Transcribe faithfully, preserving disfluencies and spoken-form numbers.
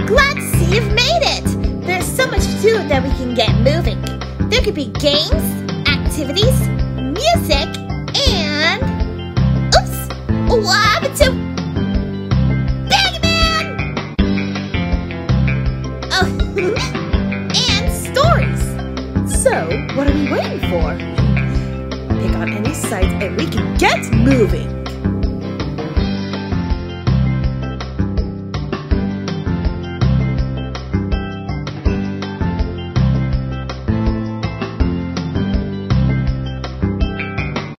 glad to see you've made it! There's so much to do that we can get moving. There could be games, activities, music, and... Oops! What happened to... Bagman! Oh, and stories. So, what are we waiting for? Pick out any site and we can get moving!